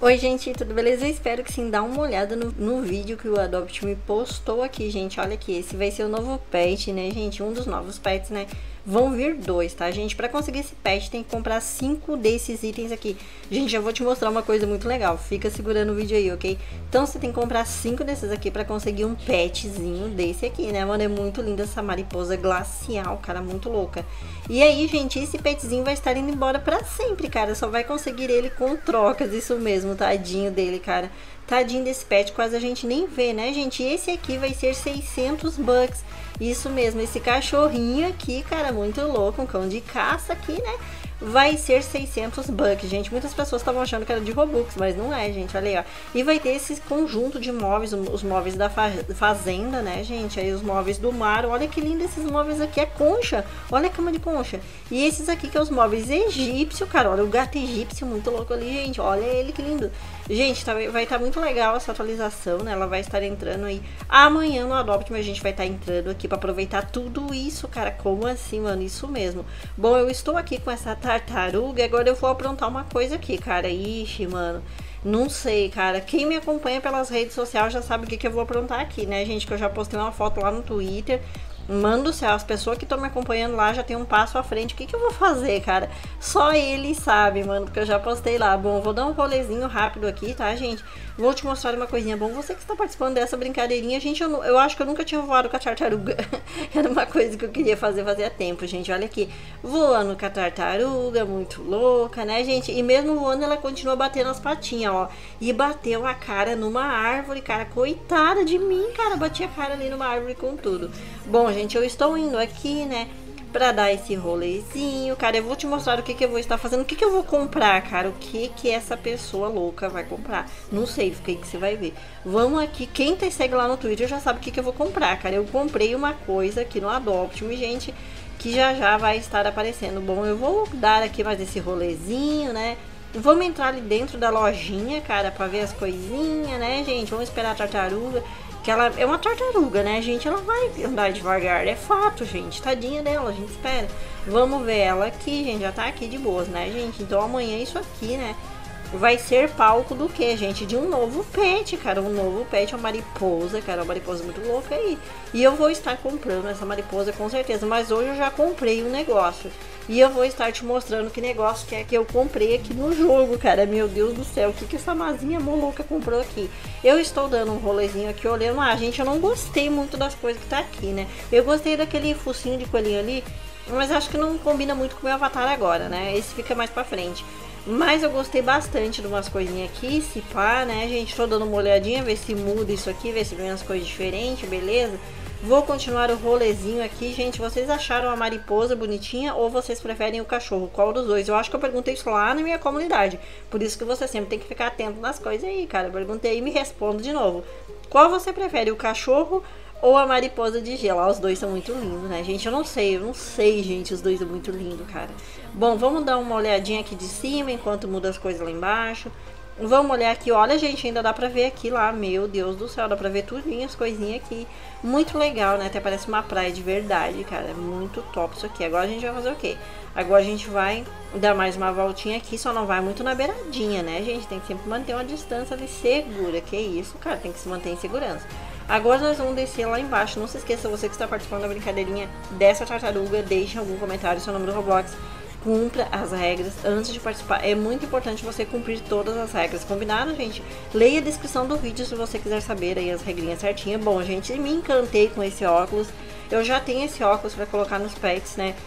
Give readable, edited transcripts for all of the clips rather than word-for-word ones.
Oi gente, tudo beleza? Eu espero que sim, dá uma olhada no vídeo que o Adopt me postou aqui, gente. Olha aqui, esse vai ser o novo pet, né, gente? Um dos novos pets, né? Vão vir dois, tá, gente? Pra conseguir esse pet tem que comprar 5 desses itens aqui. Gente, já vou te mostrar uma coisa muito legal. Fica segurando o vídeo aí, ok? Então você tem que comprar 5 desses aqui pra conseguir um petzinho desse aqui, né, mano? É muito linda essa mariposa glacial, cara, muito louca. E aí, gente, esse petzinho vai estar indo embora pra sempre, cara. Só vai conseguir ele com trocas, isso mesmo, tadinho dele, cara. Tadinho desse pet, quase a gente nem vê, né, gente? E esse aqui vai ser 600 bucks. Isso mesmo, esse cachorrinho aqui, cara, muito louco, um cão de caça aqui, né? Vai ser 600 bucks, gente. Muitas pessoas estavam achando que era de Robux, mas não é, gente, olha aí, ó. E vai ter esse conjunto de móveis, os móveis da fazenda, né, gente? Aí os móveis do mar, olha que lindo esses móveis aqui, é concha, olha a cama de concha. E esses aqui que é os móveis egípcios, cara, olha o gato egípcio, muito louco ali, gente, olha ele que lindo. Gente, vai estar muito legal essa atualização, né? Ela vai estar entrando aí amanhã no Adopt, mas a gente vai estar entrando aqui para aproveitar tudo isso, cara. Como assim, mano? Isso mesmo. Bom, eu estou aqui com essa tartaruga e agora eu vou aprontar uma coisa aqui, cara. Ixi, mano. Não sei, cara. Quem me acompanha pelas redes sociais já sabe o que eu vou aprontar aqui, né, gente? Que eu já postei uma foto lá no Twitter. Mano do céu, as pessoas que estão me acompanhando lá já tem um passo à frente. O que eu vou fazer, cara? Só ele sabe, mano, porque eu já postei lá. Bom, vou dar um rolezinho rápido aqui, tá, gente? Vou te mostrar uma coisinha. Bom, você que está participando dessa brincadeirinha, gente, eu acho que eu nunca tinha voado com a tartaruga. Era uma coisa que eu queria fazer fazia tempo, gente. Olha aqui, voando com a tartaruga, muito louca, né, gente? E mesmo voando, ela continua batendo as patinhas, ó. E bateu a cara numa árvore, cara. Coitada de mim, cara. Bati a cara ali numa árvore com tudo. Bom, gente, eu estou indo aqui, né, pra dar esse rolezinho, cara. Eu vou te mostrar o que eu vou estar fazendo, o que eu vou comprar, cara. O que essa pessoa louca vai comprar. Não sei, fica aí que você vai ver. Vamos aqui, quem te segue lá no Twitter já sabe o que eu vou comprar, cara. Eu comprei uma coisa aqui no Adopt-me, gente, que já vai estar aparecendo. Bom, eu vou dar aqui mais esse rolezinho, né. Vamos entrar ali dentro da lojinha, cara, pra ver as coisinhas, né, gente. Vamos esperar a tartaruga. Que ela é uma tartaruga, né, gente? Ela vai andar devagar, é fato, gente. Tadinha dela, a gente espera. Vamos ver ela aqui, gente. Já tá aqui de boas, né, gente? Então amanhã isso aqui, né, vai ser palco do que, gente? De um novo pet, cara. Um novo pet, uma mariposa, cara. Uma mariposa muito louca aí. E eu vou estar comprando essa mariposa com certeza. Mas hoje eu já comprei um negócio. E eu vou estar te mostrando que negócio que é que eu comprei aqui no jogo, cara. Meu Deus do céu, o que essa mazinha maluca comprou aqui? Eu estou dando um rolezinho aqui, olhando. Ah, gente, eu não gostei muito das coisas que tá aqui, né? Eu gostei daquele focinho de coelhinho ali, mas acho que não combina muito com o meu avatar agora, né? Esse fica mais pra frente. Mas eu gostei bastante de umas coisinhas aqui, se pá, né, gente? Tô dando uma olhadinha, ver se muda isso aqui, ver se vem umas coisas diferentes, beleza? Vou continuar o rolezinho aqui, gente. Vocês acharam a mariposa bonitinha ou vocês preferem o cachorro? Qual dos dois? Eu acho que eu perguntei isso lá na minha comunidade. Por isso que você sempre tem que ficar atento nas coisas aí, cara. Eu perguntei e me respondo de novo. Qual você prefere, o cachorro ou a mariposa de gelo? Os dois são muito lindos, né, gente? Eu não sei, gente. Os dois são muito lindos, cara. Bom, vamos dar uma olhadinha aqui de cima enquanto muda as coisas lá embaixo. Vamos olhar aqui, olha, gente, ainda dá pra ver aqui lá, meu Deus do céu, dá pra ver tudinho, as coisinhas aqui. Muito legal, né? Até parece uma praia de verdade, cara. Muito top isso aqui. Agora a gente vai fazer o quê? Agora a gente vai dar mais uma voltinha aqui, só não vai muito na beiradinha, né, gente? Tem que sempre manter uma distância ali segura. Que isso, cara, tem que se manter em segurança. Agora nós vamos descer lá embaixo. Não se esqueça, você que está participando da brincadeirinha dessa tartaruga, deixe algum comentário, seu nome do Roblox. Cumpra as regras antes de participar. É muito importante você cumprir todas as regras. Combinado, gente? Leia a descrição do vídeo se você quiser saber aí as regrinhas certinhas. Bom, gente, me encantei com esse óculos. Eu já tenho esse óculos para colocar nos pets, né?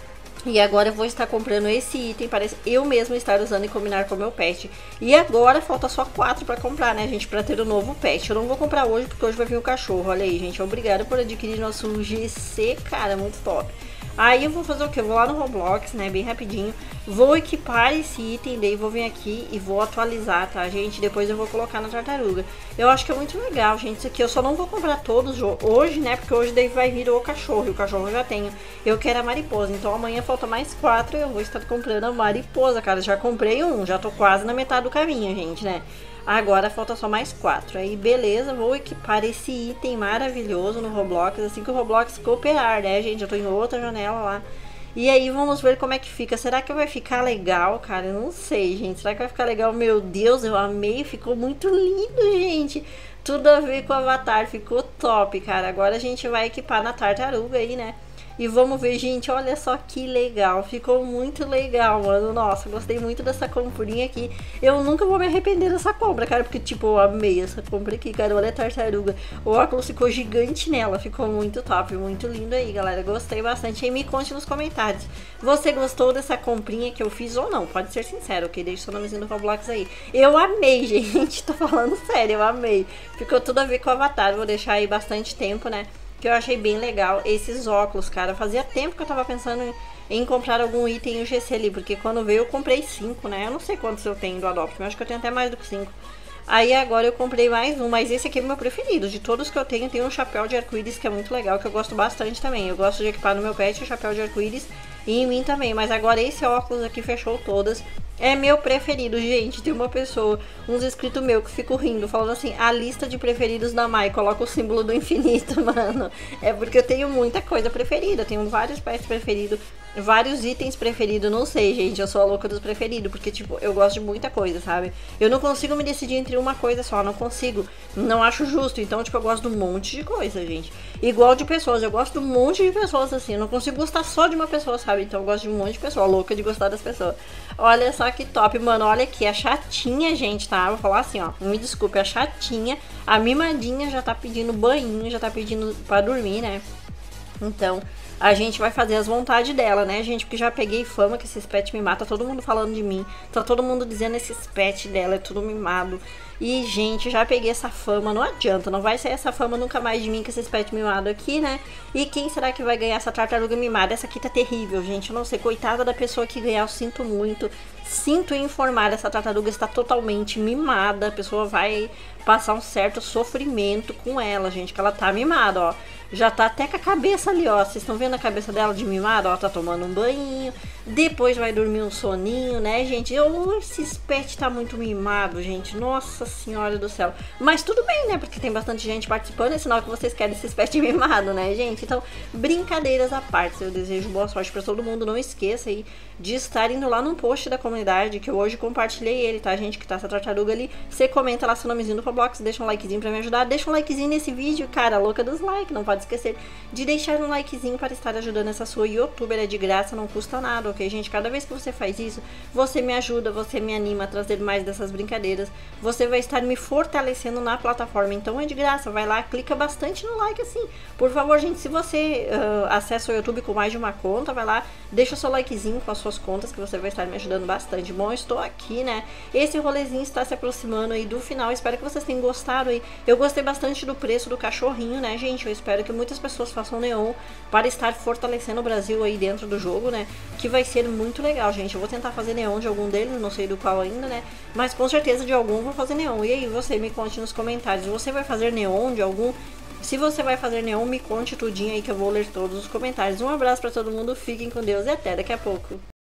E agora eu vou estar comprando esse item para eu mesmo estar usando e combinar com o meu pet. E agora falta só 4 para comprar, né, gente? Para ter o novo pet. Eu não vou comprar hoje porque hoje vai vir o cachorro. Olha aí, gente. Obrigada por adquirir nosso GC, cara. Muito top. Aí eu vou fazer o que? Eu vou lá no Roblox, né, bem rapidinho. Vou equipar esse item, daí vou vir aqui e vou atualizar, tá, gente? Depois eu vou colocar na tartaruga. Eu acho que é muito legal, gente, isso aqui. Eu só não vou comprar todos hoje, né, porque hoje daí vai vir o cachorro. E o cachorro eu já tenho. Eu quero a mariposa, então amanhã falta mais 4 e eu vou estar comprando a mariposa, cara. Já comprei um, já tô quase na metade do caminho, gente, né? Agora falta só mais 4. Aí beleza, vou equipar esse item maravilhoso no Roblox, assim que o Roblox cooperar, né, gente? Eu tô em outra janela lá. E aí vamos ver como é que fica. Será que vai ficar legal, cara? Eu não sei, gente. Será que vai ficar legal? Meu Deus, eu amei. Ficou muito lindo, gente. Tudo a ver com o Avatar. Ficou top, cara. Agora a gente vai equipar na tartaruga aí, né? E vamos ver, gente, olha só que legal. Ficou muito legal, mano. Nossa, gostei muito dessa comprinha aqui. Eu nunca vou me arrepender dessa compra, cara. Porque, tipo, eu amei essa compra aqui, cara. Olha a tartaruga. O óculos ficou gigante nela. Ficou muito top, muito lindo aí, galera. Gostei bastante. E me conte nos comentários. Você gostou dessa comprinha que eu fiz ou não? Pode ser sincero, ok? Deixa seu nomezinho no Roblox aí. Eu amei, gente. Tô falando sério, eu amei. Ficou tudo a ver com o Avatar. Vou deixar aí bastante tempo, né? Que eu achei bem legal esses óculos, cara. Fazia tempo que eu tava pensando em comprar algum item UGC ali, porque quando veio eu comprei 5, né? Eu não sei quantos eu tenho do Adopt, mas acho que eu tenho até mais do que 5. Aí agora eu comprei mais um, mas esse aqui é o meu preferido. De todos que eu tenho, tem um chapéu de arco-íris que é muito legal, que eu gosto bastante também. Eu gosto de equipar no meu pet o chapéu de arco-íris e em mim também, mas agora esse óculos aqui fechou todas. É meu preferido, gente. Tem uma pessoa, uns inscritos meu que fico rindo, falando assim, a lista de preferidos da Mai, coloca o símbolo do infinito, mano. É porque eu tenho muita coisa preferida, eu tenho vários pets preferidos, vários itens preferidos, não sei, gente, eu sou a louca dos preferidos, porque, tipo, eu gosto de muita coisa, sabe? Eu não consigo me decidir entre uma coisa só, não consigo, não acho justo, então, tipo, eu gosto de um monte de coisa, gente. Igual de pessoas, eu gosto de um monte de pessoas, assim, eu não consigo gostar só de uma pessoa, sabe? Então eu gosto de um monte de pessoa, louca de gostar das pessoas. Olha só que top, mano, olha aqui, a chatinha, gente, tá? Vou falar assim, ó, me desculpe, a chatinha, a mimadinha já tá pedindo banho, já tá pedindo pra dormir, né? Então, a gente vai fazer as vontades dela, né, gente? Porque já peguei fama que esses pets me matam. Tá todo mundo falando de mim. Tá todo mundo dizendo esses pets dela é tudo mimado. E, gente, já peguei essa fama. Não adianta. Não vai sair essa fama nunca mais de mim com esses pets mimados aqui, né? E quem será que vai ganhar essa tartaruga mimada? Essa aqui tá terrível, gente. Eu não sei. Coitada da pessoa que ganhar. Eu sinto muito. Sinto informar. Essa tartaruga está totalmente mimada. A pessoa vai passar um certo sofrimento com ela, gente. Que ela tá mimada, ó. Já tá até com a cabeça ali, ó. Vocês estão vendo a cabeça dela de mimada? Ó, tá tomando um banho. Depois vai dormir um soninho, né, gente? Esse pet tá muito mimado, gente. Nossa senhora do céu. Mas tudo bem, né? Porque tem bastante gente participando. É sinal que vocês querem esses pets mimados, né, gente? Então, brincadeiras à parte. Eu desejo boa sorte pra todo mundo. Não esqueça aí de estar indo lá no post da comunidade, que eu hoje compartilhei ele, tá, gente? Que tá essa tartaruga ali. Você comenta lá seu nomezinho no Roblox, deixa um likezinho pra me ajudar. Deixa um likezinho nesse vídeo, cara. Louca dos likes. Não pode esquecer de deixar um likezinho para estar ajudando essa sua youtuber. É de graça, não custa nada, ok, gente? Cada vez que você faz isso, você me ajuda, você me anima a trazer mais dessas brincadeiras. Você vai estar me fortalecendo na plataforma, então é de graça. Vai lá, clica bastante no like, assim. Por favor, gente, se você acessa o YouTube com mais de uma conta, vai lá, deixa o seu likezinho com as suas contas, que você vai estar me ajudando bastante. Bom, eu estou aqui, né? Esse rolezinho está se aproximando aí do final. Espero que vocês tenham gostado aí. Eu gostei bastante do preço do cachorrinho, né, gente? Eu espero que muitas pessoas façam neon para estar fortalecendo o Brasil aí dentro do jogo, né? Que vai ser muito legal, gente. Eu vou tentar fazer neon de algum deles, não sei do qual ainda, né? Mas com certeza de algum eu vou fazer neon. E aí, você me conte nos comentários. Você vai fazer neon de algum? Se você vai fazer neon, me conte tudinho aí que eu vou ler todos os comentários. Um abraço pra todo mundo, fiquem com Deus e até daqui a pouco.